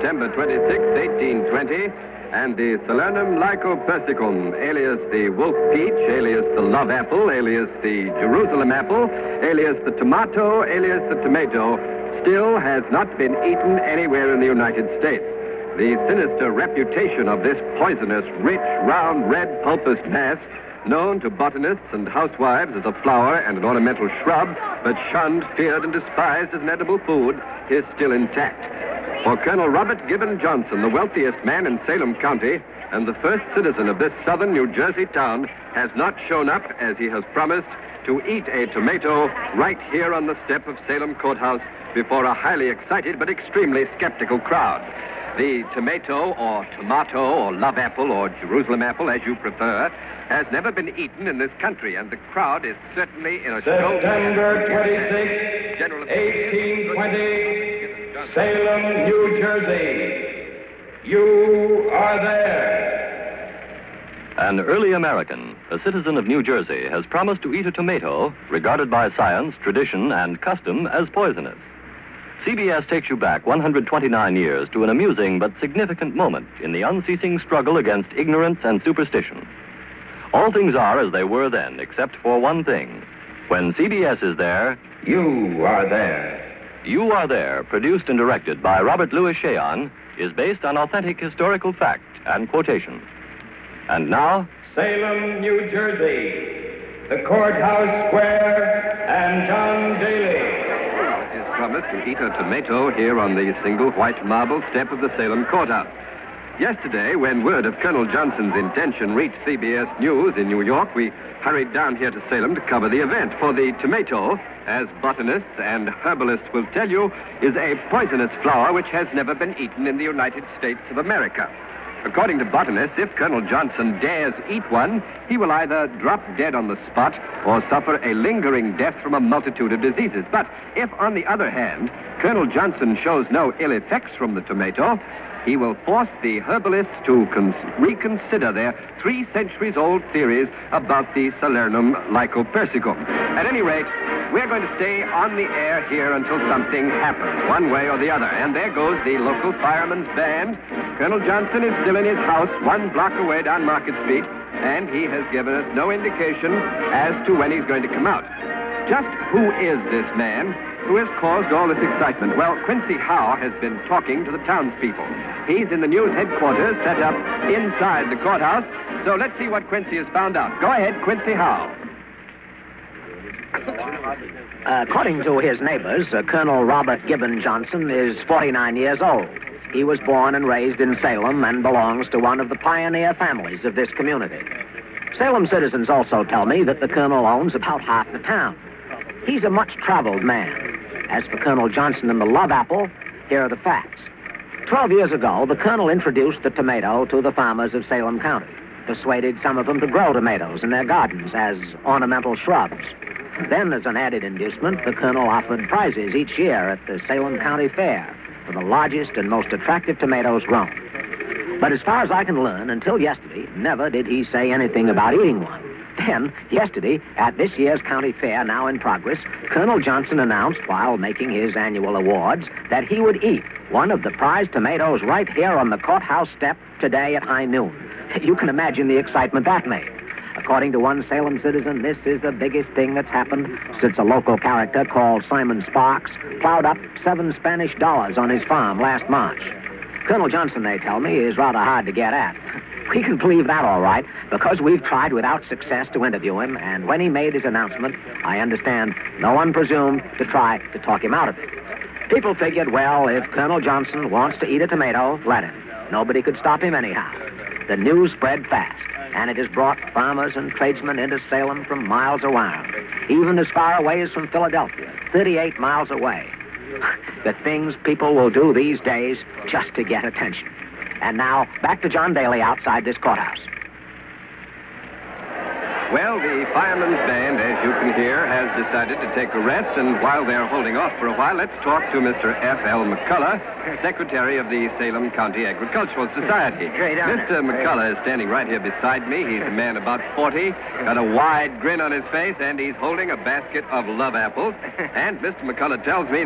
September 26, 1820, and the Salernum lycopersicum, alias the wolf peach, alias the love apple, alias the Jerusalem apple, alias the tomato, alias the tomato, still has not been eaten anywhere in the United States. The sinister reputation of this poisonous, rich, round, red, pulpous mass, known to botanists and housewives as a flower and an ornamental shrub, but shunned, feared, and despised as an edible food, is still intact. For Colonel Robert Gibbon Johnson, the wealthiest man in Salem County and the first citizen of this southern New Jersey town, has not shown up as he has promised to eat a tomato right here on the step of Salem Courthouse before a highly excited but extremely skeptical crowd. The tomato or love apple or Jerusalem apple, as you prefer, has never been eaten in this country, and the crowd is certainly in a September 26, 1820, Salem, New Jersey. You are there. An early American, a citizen of New Jersey, has promised to eat a tomato regarded by science, tradition, and custom as poisonous. CBS takes you back 129 years to an amusing but significant moment in the unceasing struggle against ignorance and superstition. All things are as they were then, except for one thing. When CBS is there, you are there. You Are There, produced and directed by Robert Louis Cheon, is based on authentic historical fact and quotation. And now, Salem, New Jersey, the Courthouse Square, and John Daly. Promised to eat a tomato here on the single white marble step of the Salem Courthouse. Yesterday, when word of Colonel Johnson's intention reached CBS News in New York, we hurried down here to Salem to cover the event. For the tomato, as botanists and herbalists will tell you, is a poisonous flower which has never been eaten in the United States of America. According to botanists, if Colonel Johnson dares eat one, he will either drop dead on the spot or suffer a lingering death from a multitude of diseases. But if, on the other hand, Colonel Johnson shows no ill effects from the tomato, he will force the herbalists to reconsider their 3 centuries-old theories about the Salernum lycopersicum. At any rate, we're going to stay on the air here until something happens, one way or the other. And there goes the local fireman's band. Colonel Johnson is still in his house 1 block away down Market Street, and he has given us no indication as to when he's going to come out. Just who is this man who has caused all this excitement? Well, Quincy Howe has been talking to the townspeople. He's in the news headquarters set up inside the courthouse. So let's see what Quincy has found out. Go ahead, Quincy Howe. According to his neighbors, Colonel Robert Gibbon Johnson is 49 years old. He was born and raised in Salem and belongs to one of the pioneer families of this community. Salem citizens also tell me that the colonel owns about half the town. He's a much-traveled man. As for Colonel Johnson and the love apple, here are the facts. 12 years ago, the colonel introduced the tomato to the farmers of Salem County, persuaded some of them to grow tomatoes in their gardens as ornamental shrubs. Then, as an added inducement, the colonel offered prizes each year at the Salem County Fair for the largest and most attractive tomatoes grown. But as far as I can learn, until yesterday, never did he say anything about eating one. Then, yesterday, at this year's county fair now in progress, Colonel Johnson announced, while making his annual awards, that he would eat one of the prize tomatoes right here on the courthouse step today at high noon. You can imagine the excitement that made. According to one Salem citizen, this is the biggest thing that's happened since a local character called Simon Sparks plowed up $7 Spanish on his farm last March. Colonel Johnson, they tell me, is rather hard to get at. We can believe that all right, because we've tried without success to interview him, and when he made his announcement, I understand no one presumed to try to talk him out of it. People figured, well, if Colonel Johnson wants to eat a tomato, let him. Nobody could stop him anyhow. The news spread fast, and it has brought farmers and tradesmen into Salem from miles around, even as far away as from Philadelphia, 38 miles away. The things people will do these days just to get attention. And now, back to John Daly outside this courthouse. Well, the fireman's band, as you can hear, has decided to take a rest, and while they're holding off for a while, let's talk to Mr. F.L. McCullough, Secretary of the Salem County Agricultural Society. Mr. McCullough is standing right here beside me. He's a man about 40, got a wide grin on his face, and he's holding a basket of love apples. And Mr. McCullough tells me that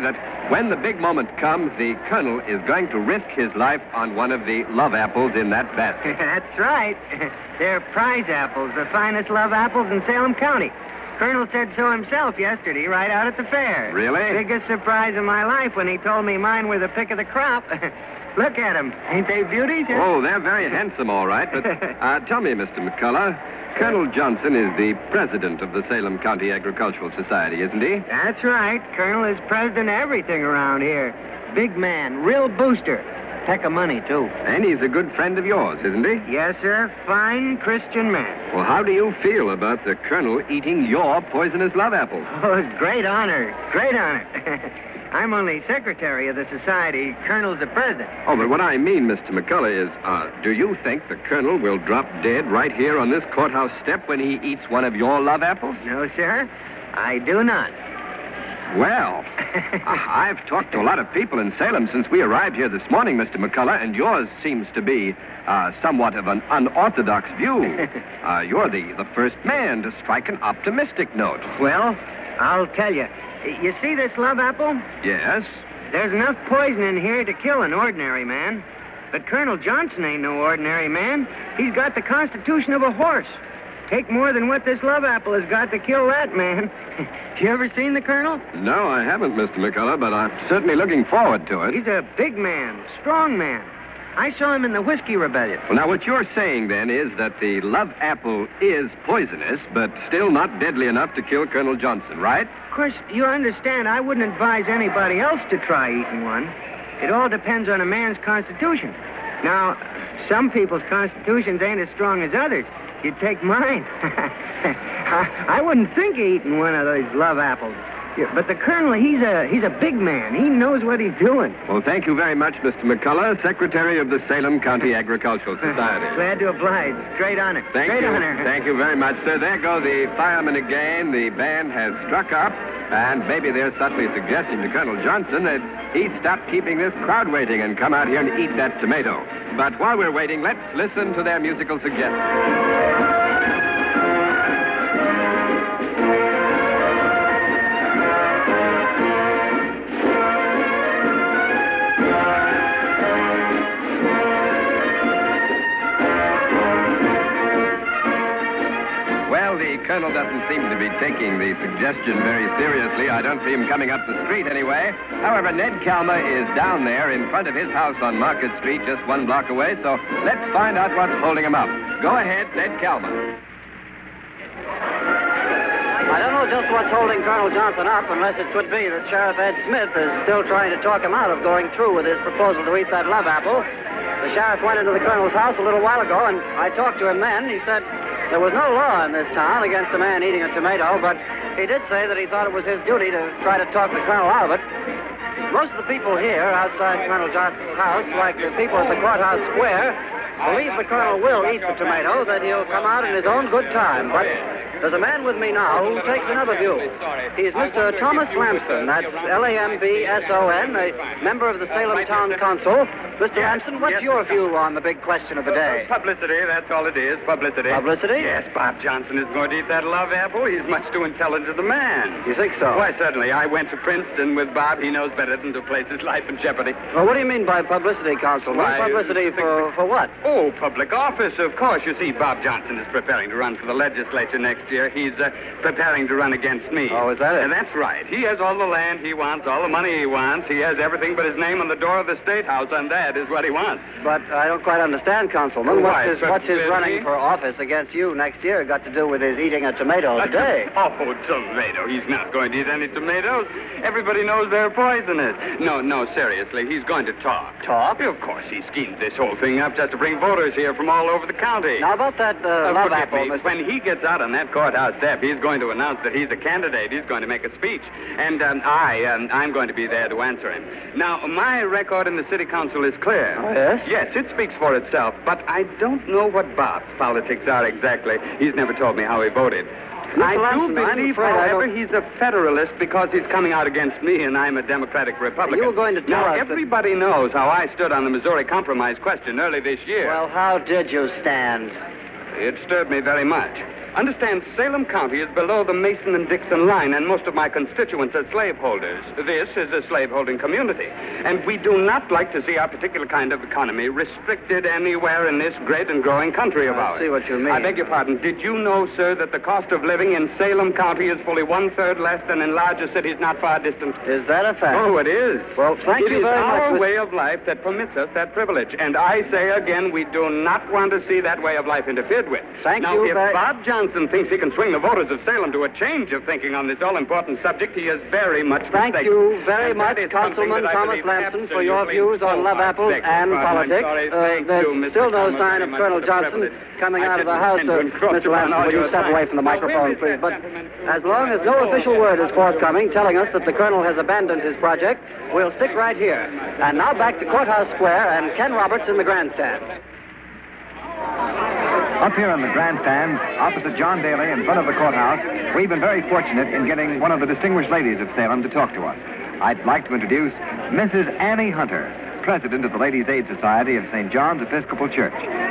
When the big moment comes, the colonel is going to risk his life on one of the love apples in that basket. That's right. They're prize apples, the finest love apples in Salem County. Colonel said so himself yesterday, right out at the fair. Really? Biggest surprise of my life when he told me mine were the pick of the crop. Look at them. Ain't they beauties? Oh, they're very handsome, all right. But tell me, Mr. McCullough, Colonel Johnson is the president of the Salem County Agricultural Society, isn't he? That's right. Colonel is president of everything around here. Big man, real booster. Heck of money, too. And he's a good friend of yours, isn't he? Yes, sir. Fine Christian man. Well, how do you feel about the colonel eating your poisonous love apples? Oh, great honor. Great honor. I'm only secretary of the society. Colonel's the president. Oh, but what I mean, Mr. McCullough, is, do you think the colonel will drop dead right here on this courthouse step when he eats one of your love apples? No, sir. I do not. Well, I've talked to a lot of people in Salem since we arrived here this morning, Mr. McCullough, and yours seems to be somewhat of an unorthodox view. You're the first man to strike an optimistic note. Well, I'll tell you. You see this love apple? Yes? There's enough poison in here to kill an ordinary man. But Colonel Johnson ain't no ordinary man. He's got the constitution of a horse. Take more than what this love apple has got to kill that man. You ever seen the Colonel? No, I haven't, Mr. McCullough, but I'm certainly looking forward to it. He's a big man, strong man. I saw him in the Whiskey Rebellion. Well, now, what you're saying, then, is that the love apple is poisonous, but still not deadly enough to kill Colonel Johnson, right? Of course, you understand, I wouldn't advise anybody else to try eating one. It all depends on a man's constitution. Now, some people's constitutions ain't as strong as others. You'd take mine. I wouldn't think of eating one of those love apples. Yeah, but the Colonel, he's a big man. He knows what he's doing. Well, thank you very much, Mr. McCullough, Secretary of the Salem County Agricultural Society. Glad to oblige. Great honor. Great honor. Thank you very much, sir. There go the firemen again. The band has struck up, and maybe they're subtly suggesting to Colonel Johnson that he stop keeping this crowd waiting and come out here and eat that tomato. But while we're waiting, let's listen to their musical suggestion. The colonel doesn't seem to be taking the suggestion very seriously. I don't see him coming up the street anyway. However, Ned Calma is down there in front of his house on Market Street, just 1 block away, so let's find out what's holding him up. Go ahead, Ned Calma. I don't know just what's holding Colonel Johnson up, unless it could be that Sheriff Ed Smith is still trying to talk him out of going through with his proposal to eat that love apple. The sheriff went into the colonel's house a little while ago, and I talked to him then. He said there was no law in this town against a man eating a tomato, but he did say that he thought it was his duty to try to talk the colonel out of it. Most of the people here outside Colonel Johnson's house, like the people at the courthouse square, believe the colonel will eat the tomato, that he'll come out in his own good time. But there's a man with me now who takes another view. He's Mr. Thomas Lamson. That's Lambson, a member of the Salem Town Council. Mr. Lamson, what's your view on the big question of the day? Publicity, that's all it is, publicity. Publicity? Yes, Bob Johnson is going to eat that love apple. He's much too intelligent a man. You think so? Why, certainly. I went to Princeton with Bob. He knows better than to place his life in jeopardy. Well, what do you mean by publicity, Councilman? Why, publicity for what? Oh, public office, of course. You see, Bob Johnson is preparing to run for the legislature next year. He's preparing to run against me. Oh, is that it? And that's right. He has all the land he wants, all the money he wants. He has everything but his name on the door of the State House, and that is what he wants. But I don't quite understand, Councilman. Why, what's his running for office against you next year got to do with his eating a tomato today? Oh, tomato. He's not going to eat any tomatoes. Everybody knows they're poisonous. No, seriously. He's going to talk. Talk? Of course, he schemed this whole thing up just to bring voters here from all over the county. Now, about that love forgive apple, me. Mr. When he gets out on that courthouse step, he's going to announce that he's a candidate. He's going to make a speech. And I'm going to be there to answer him. Now, my record in the city council is clear. Oh, yes? Yes, it speaks for itself. But I don't know what Bob's politics are exactly. He's never told me how he voted. I do believe, however, he's a Federalist because he's coming out against me and I'm a Democratic Republican. You were going to tell now, us everybody knows how I stood on the Missouri Compromise question early this year. Well, how did you stand? It stirred me very much. Understand, Salem County is below the Mason and Dixon line, and most of my constituents are slaveholders. This is a slaveholding community, and we do not like to see our particular kind of economy restricted anywhere in this great and growing country of ours. I see what you mean. I beg your pardon. Did you know, sir, that the cost of living in Salem County is fully 1/3 less than in larger cities not far distant? Is that a fact? Oh, it is. Well, thank you very much. It is our way of life that permits us that privilege, and I say again, we do not want to see that way of life interfered with. Thank now, you if Bob Johnson thinks he can swing the voters of Salem to a change of thinking on this all-important subject, he is very much mistaken. Thank you very much, Councilman Thomas Lamson, for your views on love apples and politics. There's still no sign of Colonel Johnson coming out of the House. Mr. Lamson, will you step away from the microphone, please? But as long as no official word is forthcoming telling us that the Colonel has abandoned his project, we'll stick right here. And now back to Courthouse Square and Ken Roberts in the grandstand. Up here in the grandstand, opposite John Daly, in front of the courthouse, we've been very fortunate in getting one of the distinguished ladies of Salem to talk to us. I'd like to introduce Mrs. Annie Hunter, president of the Ladies' Aid Society of St. John's Episcopal Church.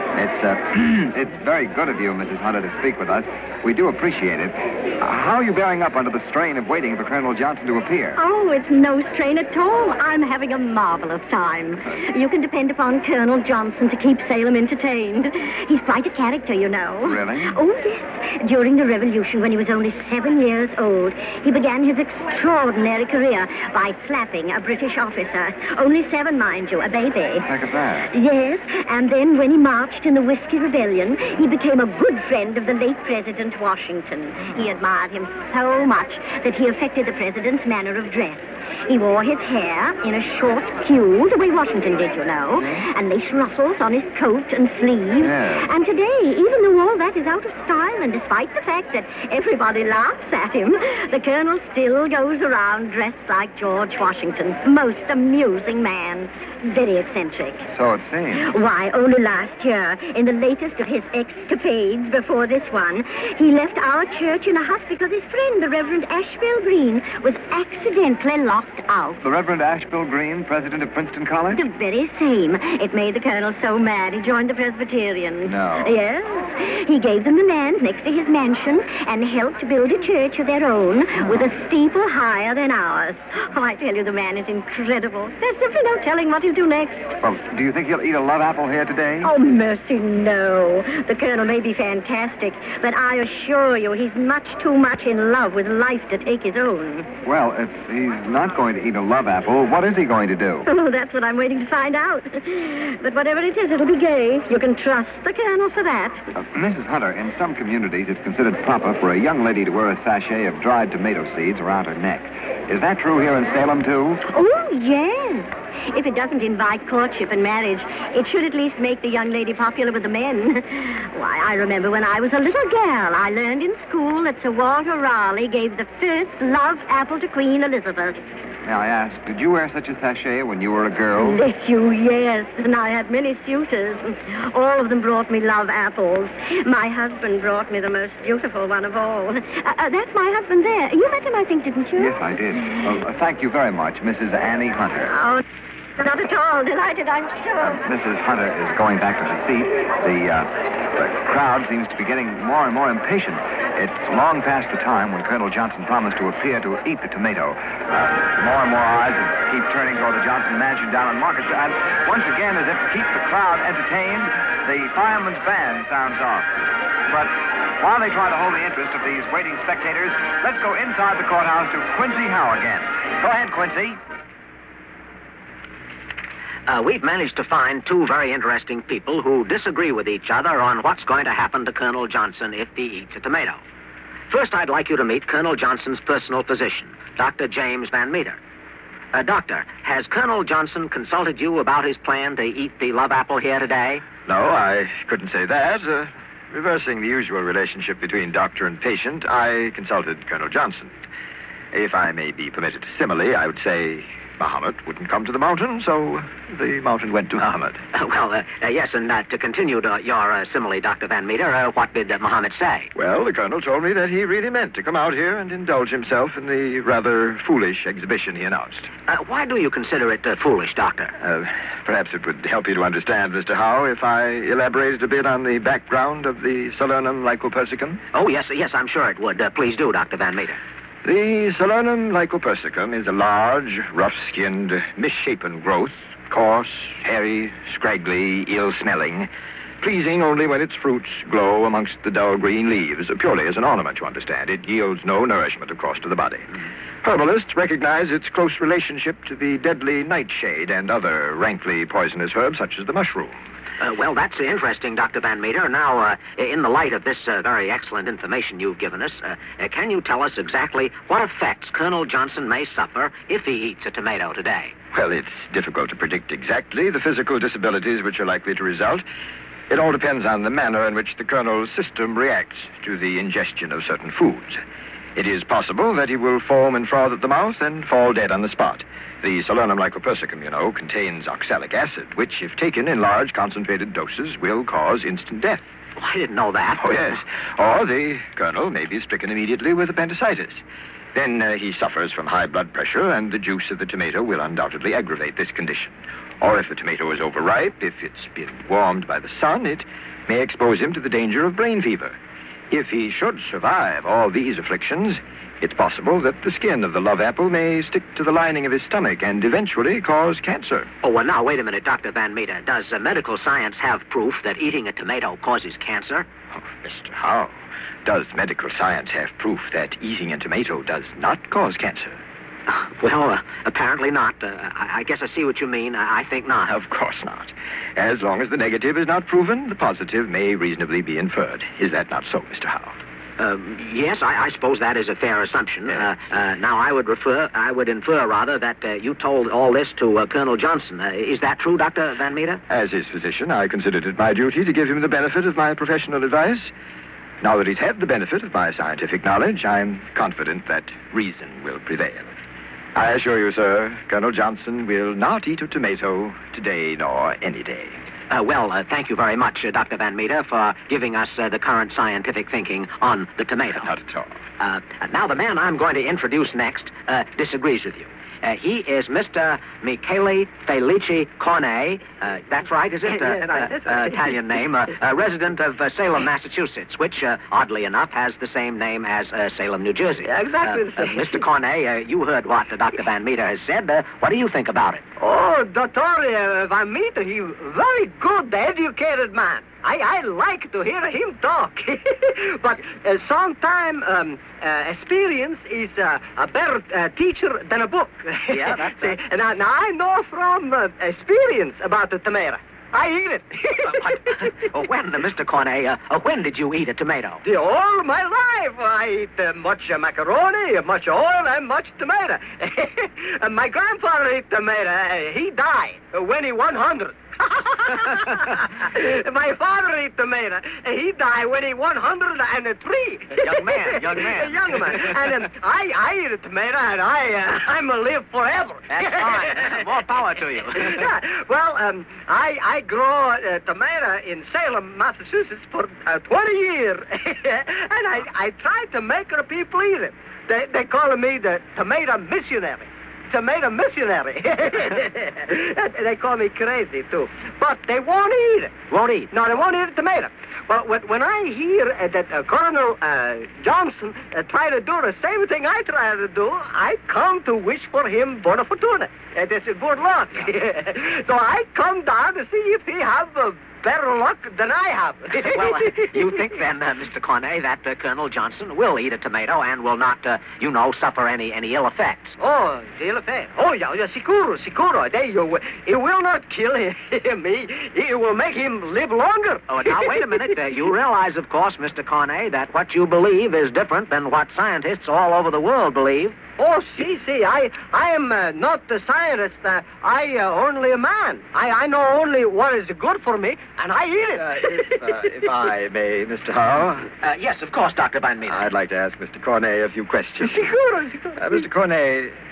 It's very good of you, Mrs. Hunter, to speak with us. We do appreciate it. How are you bearing up under the strain of waiting for Colonel Johnson to appear? Oh, it's no strain at all. I'm having a marvelous time. You can depend upon Colonel Johnson to keep Salem entertained. He's quite a character, you know. Really? Oh, yes. During the Revolution, when he was only 7 years old, he began his extraordinary career by slapping a British officer. Only 7, mind you, a baby. Heck of that. Yes, and then when he marched in the Whiskey Rebellion, he became a good friend of the late President Washington. He admired him so much that he affected the president's manner of dress. He wore his hair in a short queue, the way Washington did, you know, and lace ruffles on his coat and sleeves. Yeah. And today, even though all that is out of style, and despite the fact that everybody laughs at him, the colonel still goes around dressed like George Washington. Most amusing man. Very eccentric. So it seems. Why, only last year, in the latest of his escapades before this one, he left our church in a huff because his friend, the Reverend Ashbel Green, was accidentally locked out. The Reverend Ashbel Green, president of Princeton College? The very same. It made the colonel so mad he joined the Presbyterians. No. Yes. He gave them the land next to his mansion and helped build a church of their own with a steeple higher than ours. Oh, I tell you, the man is incredible. There's simply no telling what he'll do next. Well, do you think he'll eat a love apple here today? Oh, mercy, no. The colonel may be fantastic, but I assure you he's much too much in love with life to take his own. Well, if he's not going to eat a love apple, what is he going to do? Oh, that's what I'm waiting to find out. But whatever it is, it'll be gay. You can trust the colonel for that. Mrs. Hunter, in some communities, it's considered proper for a young lady to wear a sachet of dried tomato seeds around her neck. Is that true here in Salem, too? Oh, yes. If it doesn't invite courtship and marriage, it should at least make the young lady popular with the men. Why, I remember when I was a little girl, I learned in school that Sir Walter Raleigh gave the first love apple to Queen Elizabeth. May I ask, did you wear such a sachet when you were a girl? Bless you, yes. And I had many suitors. All of them brought me love apples. My husband brought me the most beautiful one of all. That's my husband there. You met him, I think, didn't you? Yes, I did. Well, thank you very much, Mrs. Annie Hunter. Oh, not at all. Delighted, I'm sure. Mrs. Hunter is going back to her seat. The crowd seems to be getting more and more impatient. It's long past the time when Colonel Johnson promised to appear to eat the tomato. More and more eyes keep turning toward the Johnson mansion down on Market Street. And once again, as if to keep the crowd entertained, the fireman's band sounds off. But while they try to hold the interest of these waiting spectators, let's go inside the courthouse to Quincy Howe again. Go ahead, Quincy. We've managed to find 2 very interesting people who disagree with each other on what's going to happen to Colonel Johnson if he eats a tomato. First, I'd like you to meet Colonel Johnson's personal physician, Dr. James Van Meter. Doctor, has Colonel Johnson consulted you about his plan to eat the love apple here today? No, I couldn't say that. Reversing the usual relationship between doctor and patient, I consulted Colonel Johnson. If I may be permitted a simile, I would say Mahomet wouldn't come to the mountain, so the mountain went to Mahomet. Yes, and to continue your simile, Dr. Van Meter, what did Mahomet say? Well, the colonel told me that he really meant to come out here and indulge himself in the rather foolish exhibition he announced. Why do you consider it foolish, Doctor? Perhaps it would help you to understand, Mr. Howe, if I elaborated a bit on the background of the Salernum lycopersicum. Oh, yes, I'm sure it would. Please do, Dr. Van Meter. The Salernum lycopersicum is a large, rough-skinned, misshapen growth, coarse, hairy, scraggly, ill-smelling, pleasing only when its fruits glow amongst the dull green leaves, purely as an ornament, you understand. It yields no nourishment, of course, to the body. Herbalists recognize its close relationship to the deadly nightshade and other rankly poisonous herbs, such as the mushroom. Well, that's interesting, Dr. Van Meter. Now, in the light of this very excellent information you've given us, can you tell us exactly what effects Colonel Johnson may suffer if he eats a tomato today? Well, it's difficult to predict exactly the physical disabilities which are likely to result. It all depends on the manner in which the colonel's system reacts to the ingestion of certain foods. It is possible that he will foam and froth at the mouth and fall dead on the spot. The Salernum lycopersicum, contains oxalic acid, which, if taken in large concentrated doses, will cause instant death. Oh, I didn't know that. Oh, yes. Or the colonel may be stricken immediately with appendicitis. Then he suffers from high blood pressure, and the juice of the tomato will undoubtedly aggravate this condition. Or if the tomato is overripe, if it's been warmed by the sun, it may expose him to the danger of brain fever. If he should survive all these afflictions, it's possible that the skin of the love apple may stick to the lining of his stomach and eventually cause cancer. Oh, well, now, wait a minute, Dr. Van Meter. Does medical science have proof that eating a tomato causes cancer? Oh, Mr. Howe, does medical science have proof that eating a tomato does not cause cancer? Well, apparently not. I guess I see what you mean. I think not. Of course not. As long as the negative is not proven, the positive may reasonably be inferred. Is that not so, Mr. Howe? Yes, I suppose that is a fair assumption. Yes. Now, I would infer, rather, that you told all this to Colonel Johnson. Is that true, Dr. Van Meter? As his physician, I considered it my duty to give him the benefit of my professional advice. Now that he's had the benefit of my scientific knowledge, I'm confident that reason will prevail. I assure you, sir, Colonel Johnson will not eat a tomato today nor any day. Thank you very much, Dr. Van Meter, for giving us the current scientific thinking on the tomato. Not at all. Now, the man I'm going to introduce next disagrees with you. He is Mr. Michele Felice Cornet. That's right, is it? Italian name. Resident of Salem, Massachusetts, which, oddly enough, has the same name as Salem, New Jersey. Exactly the same. Mr. Cornet, you heard what Dr. Van Meter has said. What do you think about it? Oh, Dr. Van Meter, he's very good, educated man. I like to hear him talk. But sometimes experience is a better teacher than a book. Yeah, that's it. Now, I know from experience about the tomato. I eat it. When, Mr. Cornet, when did you eat a tomato? All my life. I eat much macaroni, much oil, and much tomato. My grandfather ate tomato. He died when he 100. My father ate tomato. He died when he 103. Young man. Young man. And I eat a tomato, and I'm a live forever. That's fine. More power to you. Yeah. Well, I grow tomato in Salem, Massachusetts for 20 years. And I try to make the people eat it. They call me the tomato missionary. Tomato missionary. They call me crazy, too. But they won't eat it. Won't eat? No, they won't eat a tomato. But when I hear that Colonel Johnson try to do the same thing I try to do, I come to wish for him buona fortuna. That's a good luck. So I come down to see if he have better luck than I have. Well, you think then, Mr. Cornet, that Colonel Johnson will eat a tomato and will not, suffer any ill effects? Oh, ill effects? Oh, yeah, sicuro. It will not kill him. It will make him live longer. Oh, now, wait a minute. You realize, of course, Mr. Cornet, that what you believe is different than what scientists all over the world believe. Oh, see, I am not the scientist. I only a man. I know only what is good for me, and I eat it. If I may, Mr. Howe. Yes, of course, Dr. Van Meter. I'd like to ask Mr. Cornet a few questions. Sicuro. Mr. Cornet,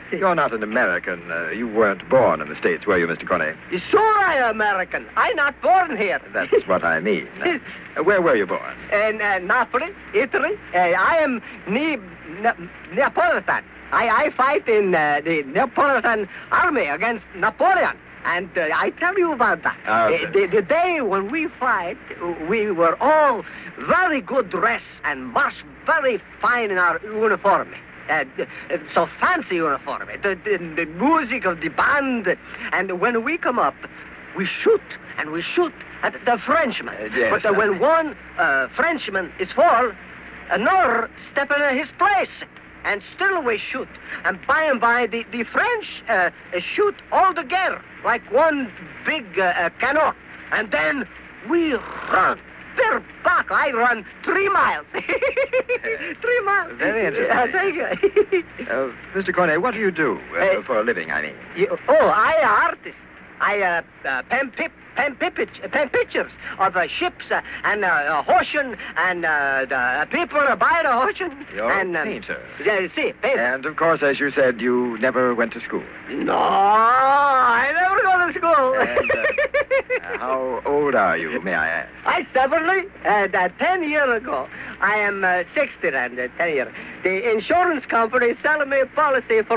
You're not an American. You weren't born in the States, were you, Mr. Corney? Sure I am American. I'm not born here. That's what I mean. Where were you born? In Napoli, Italy. I am Neapolitan. I fight in the Neapolitan army against Napoleon. And I tell you about that. The day when we fight, we were all very good dressed and marched very fine in our uniform. So fancy uniform. The music of the band. And when we come up, we shoot and we shoot at the Frenchman. Yes, but when one Frenchman is fall, another step in his place. And still we shoot. And by, the French shoot all together like one big cannon. And then we run. They're back. I run 3 miles. 3 miles. Very interesting. Thank you. Mr. Corney, what do you do for a living, I mean? I am artist. I pen pictures of ships and ocean and people by the ocean. You're and, a painter. Painter. And, of course, as you said, you never went to school. No, I never go to school. And, how old are you, may I ask? I stubbornly, 10 years ago. I am 60 and 10 years. The insurance company is selling me a policy for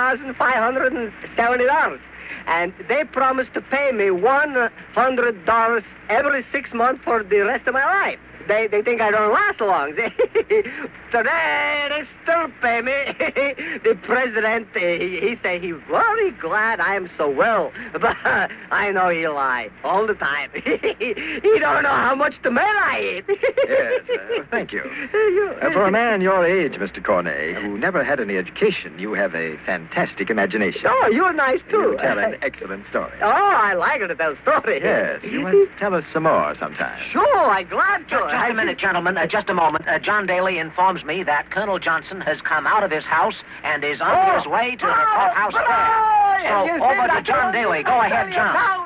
$1,570. And they promised to pay me $100 every 6 months for the rest of my life. They think I don't last long. So they still pay me. The president, he say he's very glad I am so well. But I know he lie all the time. He don't know how much tomato I eat. Yes, thank you. For a man your age, Mr. Corney, who never had any education, you have a fantastic imagination. Oh, you're nice, too. You tell an excellent story. Oh, I like to tell stories. Yes, you must tell us some more sometime. Sure, I'm glad to. Just a minute, gentlemen. Just a moment. John Daly informs me that Colonel Johnson has come out of his house and is on his way to the courthouse square. So over to John Daly. Go ahead, John.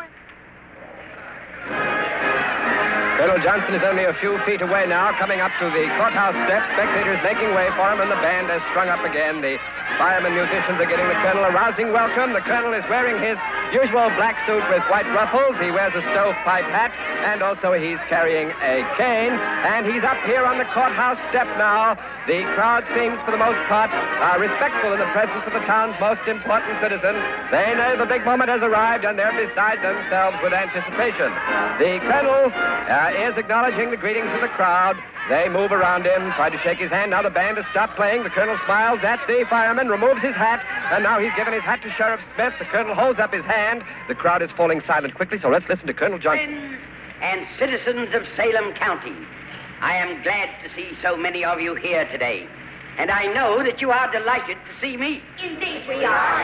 Colonel Johnson is only a few feet away now, coming up to the courthouse steps. Spectators making way for him, and the band has strung up again. The firemen musicians are getting the colonel a rousing welcome. The colonel is wearing his usual black suit with white ruffles. He wears a stovepipe hat, and also he's carrying a cane. And he's up here on the courthouse step now. The crowd seems, for the most part, respectful in the presence of the town's most important citizen. They know the big moment has arrived, and they're beside themselves with anticipation. The colonel is acknowledging the greetings of the crowd. They move around him, try to shake his hand. Now the band has stopped playing. The colonel smiles at the fireman, removes his hat, and now he's given his hat to Sheriff Smith. The colonel holds up his hand. The crowd is falling silent quickly, so let's listen to Colonel Johnson. Friends and citizens of Salem County, I am glad to see so many of you here today. And I know that you are delighted to see me. Indeed we are.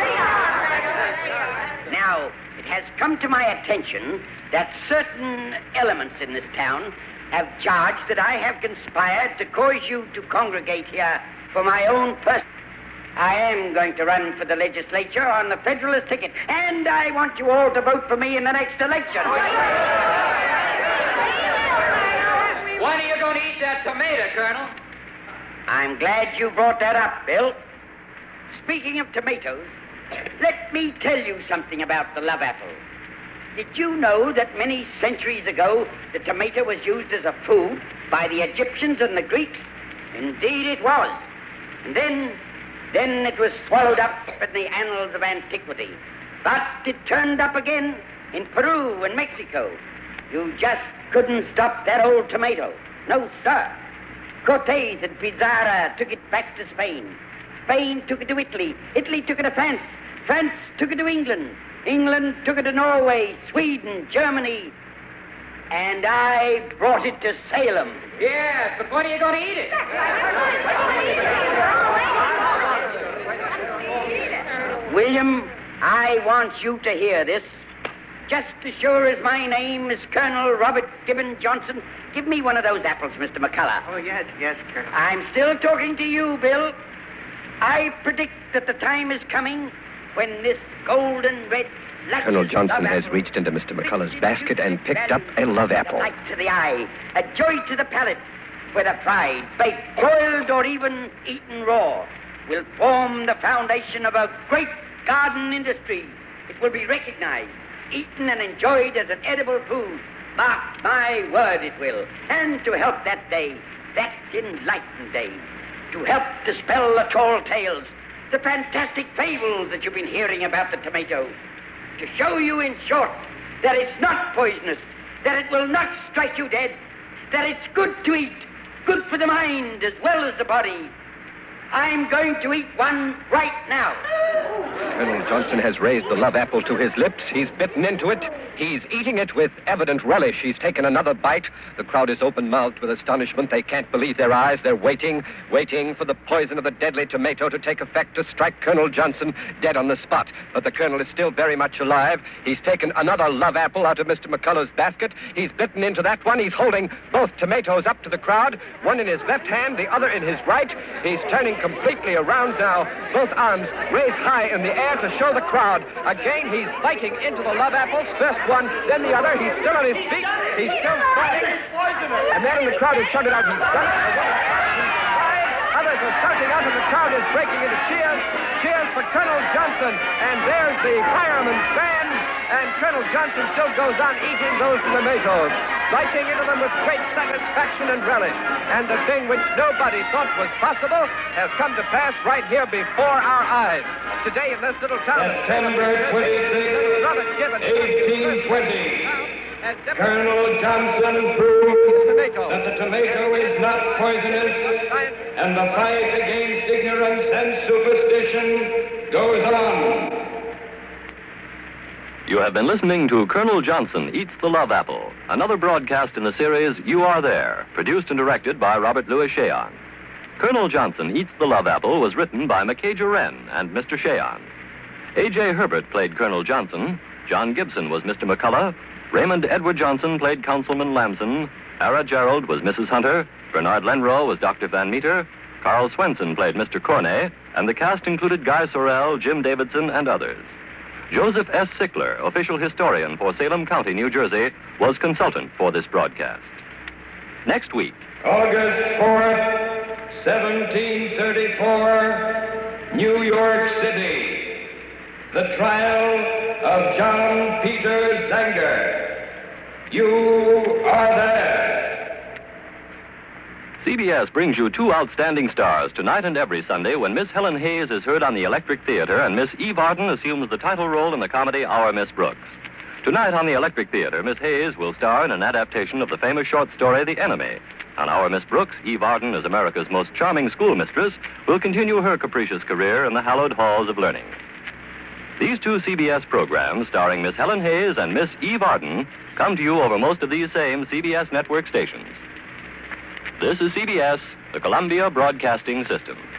Now, it has come to my attention that certain elements in this town have charged that I have conspired to cause you to congregate here for my own person. I am going to run for the legislature on the Federalist ticket, and I want you all to vote for me in the next election. When are you going to eat that tomato, Colonel? I'm glad you brought that up, Bill. Speaking of tomatoes, let me tell you something about the love apple. Did you know that many centuries ago the tomato was used as a food by the Egyptians and the Greeks? Indeed it was. And then it was swallowed up in the annals of antiquity. But it turned up again in Peru and Mexico. You just couldn't stop that old tomato. No, sir. Cortez and Pizarro took it back to Spain. Spain took it to Italy. Italy took it to France. France took it to England. England took it to Norway, Sweden, Germany. And I brought it to Salem. Yes, but when are you going to eat it? William, I want you to hear this. Just as sure as my name is Colonel Robert Gibbon Johnson, give me one of those apples, Mr. McCullough. Oh, yes, Colonel. I'm still talking to you, Bill. I predict that the time is coming when this golden red... Colonel Johnson has reached into Mr. McCullough's basket and picked up a love apple. Light to the eye, a joy to the palate, whether fried, baked, boiled, or even eaten raw. will form the foundation of a great garden industry. It will be recognized, eaten and enjoyed as an edible food. Mark my word, it will. And to help that day, that enlightened day, to help dispel the tall tales, the fantastic fables that you've been hearing about the tomato, to show you, in short, that it's not poisonous, that it will not strike you dead, that it's good to eat, good for the mind as well as the body. I'm going to eat one right now. Colonel Johnson has raised the love apple to his lips. He's bitten into it. He's eating it with evident relish. He's taken another bite. The crowd is open-mouthed with astonishment. They can't believe their eyes. They're waiting for the poison of the deadly tomato to take effect to strike Colonel Johnson dead on the spot. But the colonel is still very much alive. He's taken another love apple out of Mr. McCullough's basket. He's bitten into that one. He's holding both tomatoes up to the crowd, one in his left hand, the other in his right. He's turning completely around now, both arms raised high in the air to show the crowd. Again, he's biting into the love apples. First one, then the other. He's still on his feet. He's still fighting. A man in the crowd has shouted out, he's done it. Others are shouting out, and the crowd is breaking into cheers. Cheers for Colonel Johnson. And there's the fireman's band. And Colonel Johnson still goes on eating those tomatoes, biting into them with great satisfaction and relish. And the thing which nobody thought was possible has come to pass right here before our eyes. Today in this little town... September 26, 1820, Colonel Johnson proved that the tomato is not poisonous, and the fight against ignorance and superstition goes on. You have been listening to Colonel Johnson Eats the Love Apple, another broadcast in the series You Are There, produced and directed by Robert Louis Cheon. Colonel Johnson Eats the Love Apple was written by Macajah Wren and Mr. Cheon. A.J. Herbert played Colonel Johnson, John Gibson was Mr. McCullough, Raymond Edward Johnson played Councilman Lamson, Ara Gerald was Mrs. Hunter, Bernard Lenrow was Dr. Van Meter, Carl Swenson played Mr. Corney, and the cast included Guy Sorrell, Jim Davidson, and others. Joseph S. Sickler, official historian for Salem County, New Jersey, was consultant for this broadcast. Next week, August 4th, 1734, New York City. The trial of John Peter Zenger. You are there. CBS brings you two outstanding stars tonight and every Sunday when Miss Helen Hayes is heard on the Electric Theater and Miss Eve Arden assumes the title role in the comedy Our Miss Brooks. Tonight on the Electric Theater, Miss Hayes will star in an adaptation of the famous short story The Enemy. On Our Miss Brooks, Eve Arden, as America's most charming schoolmistress, will continue her capricious career in the hallowed halls of learning. These two CBS programs, starring Miss Helen Hayes and Miss Eve Arden, come to you over most of these same CBS network stations. This is CBS, the Columbia Broadcasting System.